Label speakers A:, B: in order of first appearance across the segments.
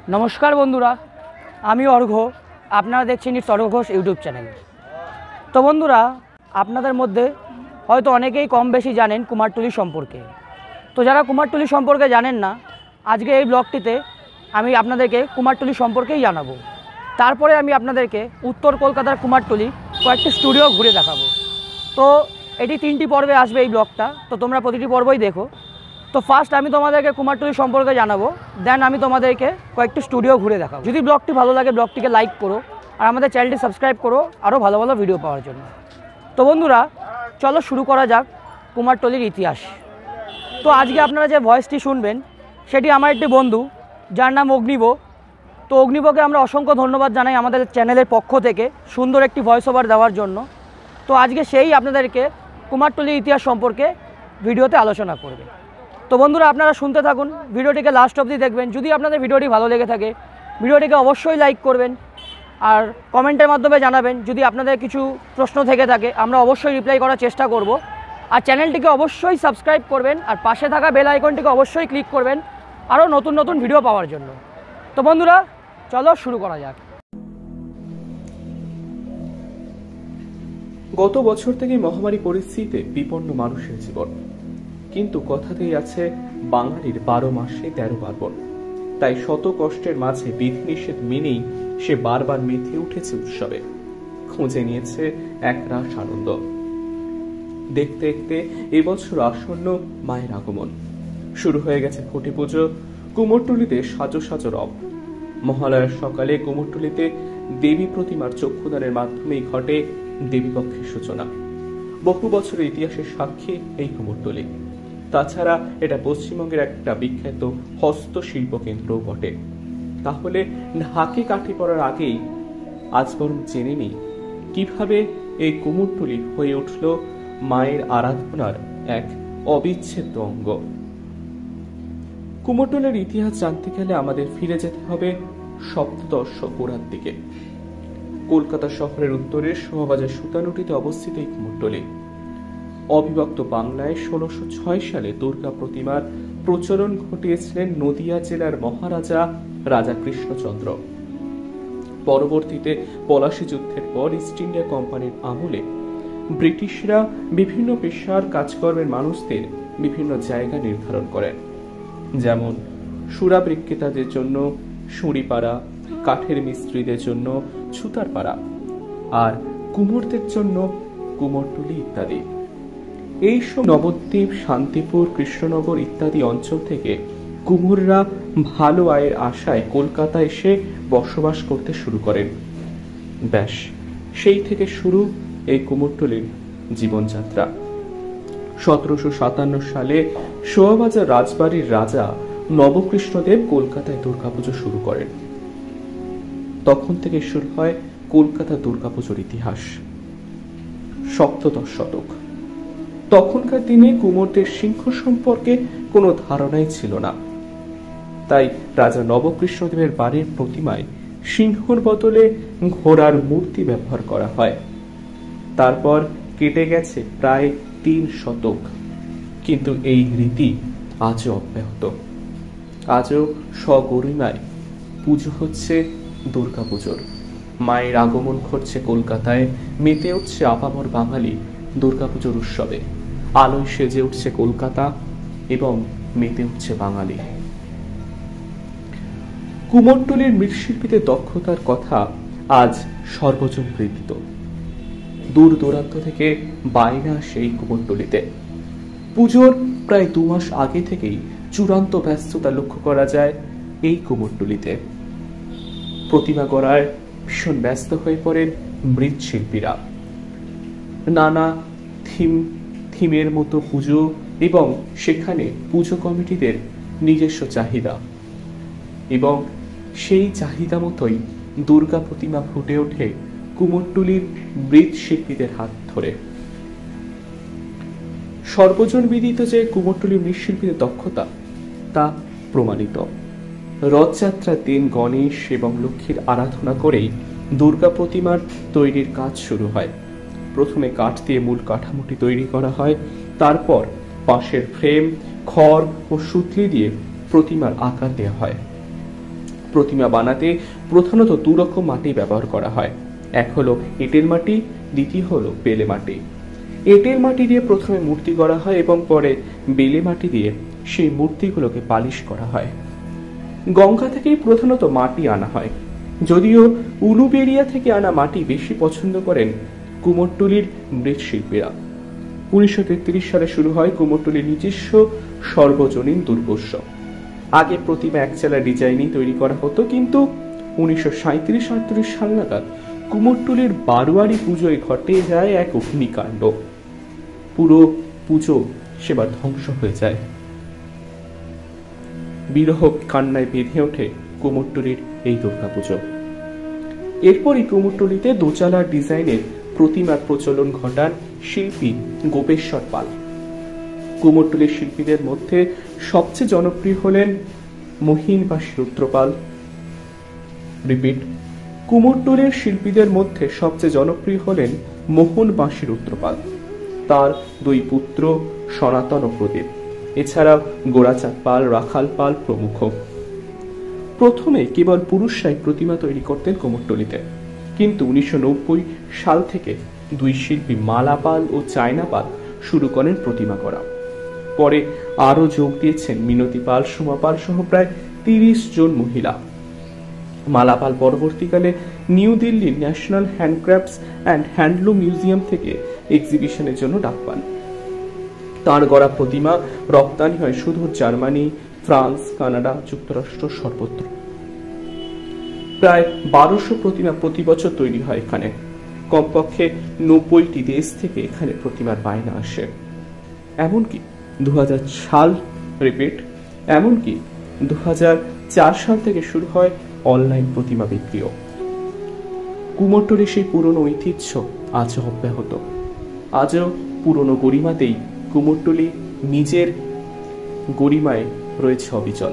A: नमस्कार बंधुरा आमी अर्घ्य आपनारा देखছেন इट्स अर्घ्य घोष यूट्यूब चैनल। तो बंधुरा आपनाদের মধ্যে হয়তো অনেকেই কম বেশি জানেন কুমারটুলি সম্পর্কে। তো যারা কুমারটুলি সম্পর্কে জানেন না আজকে এই ব্লগটিতে আমি আপনাদেরকে কুমারটুলি সম্পর্কেই জানাবো। তারপরে আমি আপনাদেরকে উত্তর কলকাতার কুমারটুলি কয়েকটি স্টুডিও ঘুরে দেখাবো। তো এটি 3টি পর্বে আসবে এই ব্লগটা, তো তোমরা প্রতিটি পর্বই দেখো। তো ফার্স্ট আমি তোমাদেরকে কুমারটুলি সম্পর্কে জানাবো, দেন আমি তোমাদেরকে কয়েকটি স্টুডিও ঘুরে দেখাবো। যদি ব্লগটি ভালো লাগে ব্লগটিকে লাইক করো আর আমাদের চ্যানেলটি সাবস্ক্রাইব করো আরও ভালো ভালো ভিডিও পাওয়ার জন্য। তো বন্ধুরা চলো শুরু করা যাক কুমারটুলির ইতিহাস। তো আজকে আপনারা যে ভয়েসটি শুনবেন সেটি আমার একটি বন্ধু যার নাম অগ্নিব। তো অগ্নিবকে আমরা অসংখ্য ধন্যবাদ জানাই আমাদের চ্যানেলের পক্ষ থেকে সুন্দর একটি ভয়েস ওভার দেওয়ার জন্য। তো আজকে সেই আপনাদেরকে কুমারটুলির ইতিহাস সম্পর্কে ভিডিওতে আলোচনা করবে। তো বন্ধুরা আপনারা শুনতে থাকুন, ভিডিওটিকে লাস্ট অবধি দেখবেন। যদি আপনাদের ভিডিওটি ভালো লেগে থাকে ভিডিওটিকে অবশ্যই লাইক করবেন আর কমেন্টের মাধ্যমে জানাবেন। যদি আপনাদের কিছু প্রশ্ন থেকে থাকে আমরা অবশ্যই রিপ্লাই করার চেষ্টা করব। আর চ্যানেলটিকে অবশ্যই সাবস্ক্রাইব করবেন আর পাশে থাকা বেল আইকনটিকে অবশ্যই ক্লিক করবেন আরও নতুন নতুন ভিডিও পাওয়ার জন্য। তো বন্ধুরা চলো শুরু করা যাক।
B: গত বছর থেকে মহামারী পরিস্থিতিতে বিপন্ন মানুষের জীবন, কিন্তু কথাতেই আছে বাঙালির 12 মাসে 13 পার্বণ। তাই শত কষ্টের মাঝে বিধিনিষেধ মেনেই সে বারবার মেতে উঠেছে উৎসবে, খুঁজে নিয়েছে একরাশ আনন্দ। দেখতে দেখতে এবছর আসন্ন মায়ের আগমন শুরু হয়ে গেছে। ফোটে পুজো, কুমোরটুলিতে সাজো সাজো রব। মহালয়ার সকালে কুমোরটুলিতে দেবী প্রতিমার চক্ষুদানের মাধ্যমেই ঘটে দেবীপক্ষের সূচনা। বহু বছরের ইতিহাসের সাক্ষী এই কুমোরটুলি। তাছাড়া এটা পশ্চিমবঙ্গের একটা বিখ্যাত হস্তশিল্প কেন্দ্রও বটে। তাহলে ঢাকে কাঠি পড়ার আগেই আজ বরং জেনে নিই কিভাবে এই কুমোরটুলি হয়ে উঠল মায়ের আরাধনার এক অবিচ্ছেদ্য অঙ্গ। কুমোরটুলির ইতিহাস জানতে গেলে আমাদের ফিরে যেতে হবে সপ্তদশ গোড়ার দিকে। কলকাতা শহরের উত্তরের শোভাবাজার সুতানুটিতে অবস্থিত এই কুমোরটুলি। অবিভক্ত বাংলায় 1606 সালে দুর্গা প্রতিমার প্রচলন ঘটিয়েছিলেন নদিয়া জেলার মহারাজা রাজা কৃষ্ণচন্দ্র। পরবর্তীতে পলাশী যুদ্ধের পর ইস্ট ইন্ডিয়া কোম্পানির আমলে ব্রিটিশরা বিভিন্ন পেশার কাজকর্মের মানুষদের বিভিন্ন জায়গা নির্ধারণ করেন, যেমন সুরা বিক্রেতাদের জন্য সুঁড়িপাড়া, কাঠের মিস্ত্রিদের জন্য ছুতারপাড়া আর কুমোরদের জন্য কুমোরটুলি ইত্যাদি। এই সব নবদ্বীপ, শান্তিপুর, কৃষ্ণনগর ইত্যাদি অঞ্চল থেকে কুমোররা ভালো আয়ের আশায় কলকাতা এসে বসবাস করতে শুরু করেন। ব্যাস সেই থেকে শুরু এই কুমোরটুলির জীবনযাত্রা। 1757 সালে শোভাবাজার রাজবাড়ির রাজা নবকৃষ্ণদেব কলকাতায় দুর্গাপুজো শুরু করেন। তখন থেকে শুরু হয় কলকাতা দুর্গাপুজোর ইতিহাস। সপ্তদশ শতক। তখনকার দিনে কুমোরদের সিংহ সম্পর্কে কোনো ধারণাই ছিল না। তাই রাজা নবকৃষ্ণদেবের বাড়ির প্রতিমায় সিংহর বদলে ঘোড়ার মূর্তি ব্যবহার করা হয়। তারপর কেটে গেছে প্রায় 3 শতক, কিন্তু এই রীতি আজও অব্যাহত। আজও সগরিমায় পুজো হচ্ছে দুর্গাপুজোর। মায়ের আগমন ঘটছে কলকাতায়, মেতে উঠছে আপামর বাঙালি দুর্গাপুজোর উৎসবে। আলোয় সেজে উঠছে কলকাতা এবং মেতে উঠছে বাঙালি। কুমোরটুলির মৃৎশিল্পীদের দক্ষতার কথা আজ সর্বজন কৃতিত। দূর দূরান্ত থেকে বায়না সেই কুমোরটুলিতে। পুজোর প্রায় 2 মাস আগে থেকেই চূড়ান্ত ব্যস্ততা লক্ষ্য করা যায় এই কুমোরটুলিতে। প্রতিমা গড়ায় ভীষণ ব্যস্ত হয়ে পড়েন মৃৎশিল্পীরা। নানা থিমের মতো পুজো এবং সেখানে পুজো কমিটিদের নিজস্ব চাহিদা, এবং সেই চাহিদা মতোই দুর্গা প্রতিমা ফুটে ওঠে কুমোরটুলির মৃৎশিল্পীদের হাত ধরে। সর্বজন বিদিত যে কুমোরটুলির মৃৎশিল্পীদের দক্ষতা তা প্রমাণিত। রথযাত্রার দিন গণেশ এবং লক্ষ্মীর আরাধনা করেই দুর্গা প্রতিমার তৈরির কাজ শুরু হয়। প্রথমে কাঠ দিয়ে মূল কাঠামোটি তৈরি করা হয়, তারপর পাশের ফ্রেম, খড় ও সুতলি দিয়ে প্রতিমার আকার দেওয়া হয়। প্রতিমা বানাতে প্রধানত দু রকম মাটি ব্যবহার করা হয়। এক হলো এঁটেল মাটি, দ্বিতীয় হলো বেলে মাটি। এঁটেল মাটি দিয়ে প্রথমে মূর্তি করা হয় এবং পরে বেলে মাটি দিয়ে সেই মূর্তিগুলোকে পালিশ করা হয়। গঙ্গা থেকেই প্রধানত মাটি আনা হয়, যদিও উলুবেড়িয়া থেকে আনা মাটি বেশি পছন্দ করেন কুমোরটুলির মৃৎশিল্পীরা। 1933 সালে শুরু হয় কুমোরটুলির নিজস্ব সর্বজনীন দুর্গোৎসব। আগে প্রতিমা একচালা ডিজাইনই তৈরি করা হতো, কিন্তু 1937-38 সাল নাগাদ কুমোরটুলির বারোয়ারি পুজোয় ঘটে যায় এক অগ্নিকাণ্ড। পুরো পুজো সেবার ধ্বংস হয়ে যায়। বিরহ কান্নায় বেঁধে ওঠে কুমোরটুলির এই দুর্গা পুজো। এরপরই কুমোরটুলিতে দোচালার ডিজাইনের প্রতিমার প্রচলন ঘটান শিল্পী গোপেশ্বর পাল। কুমোরটুলির শিল্পীদের মধ্যে সবচেয়ে জনপ্রিয় হলেন মহিনবাসী রুদ্রপাল। রিপিট, কুমোরটুলির শিল্পীদের মধ্যে সবচেয়ে জনপ্রিয় হলেন মোহনবাসী রুদ্রপাল, তার দুই পুত্র সনাতন ও প্রদীপ, এছাড়াও গোড়াচাঁদ পাল, রাখাল পাল প্রমুখ। প্রথমে কেবল পুরুষরাই প্রতিমা তৈরি করতেন কুমোরটুলিতে, কিন্তু 1990 সাল থেকে দুই শিল্পী মালা পাল ও চায়না পাল শুরু করেন প্রতিমা করা। পরে আরো যোগ দিয়েছেন মিনতি পাল, সুমা পাল সহ প্রায় 30 জন মহিলা। মালা পাল পরবর্তীকালে নিউ দিল্লির national handicrafts and handloom museum থেকে এক্সিবিশনের জন্য ডাক পান। তাঁর গড়া প্রতিমা রপ্তানি হয় সুদূর জার্মানি, ফ্রান্স, কানাডা, যুক্তরাষ্ট্র সর্বত্র। প্রায় 1200 প্রতিমা প্রতি বছর তৈরি হয় এখানে। কমপক্ষে 90টি দেশ থেকে এখানে প্রতিমার বায়না আসে। এমনকি 2004 সাল থেকে শুরু হয় অনলাইন প্রতিমা বিক্রিও। কুমোরটুলির সেই পুরনো ঐতিহ্য আজও অব্যাহত। আজও পুরনো গরিমাতেই কুমোরটুলি নিজের গরিমায় রয়েছে অবিচল।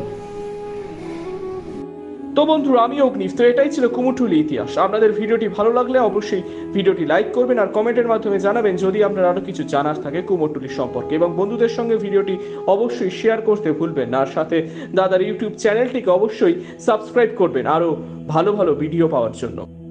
B: তো বন্ধুরা, আমি অগ্নিশ। তো এটাই ছিল কুমোরটুলি ইতিহাস। আপনাদের ভিডিওটি ভালো লাগলে অবশ্যই ভিডিওটি লাইক করবেন আর কমেন্টের মাধ্যমে জানাবেন যদি আপনার আরো কিছু জানার থাকে কুমোরটুলি সম্পর্কে, এবং বন্ধুদের সঙ্গে ভিডিওটি অবশ্যই শেয়ার করতে ভুলবেন না। আর সাথে দাদার ইউটিউব চ্যানেলটিকে অবশ্যই সাবস্ক্রাইব করবেন আরো ভালো ভালো ভিডিও পাওয়ার জন্য।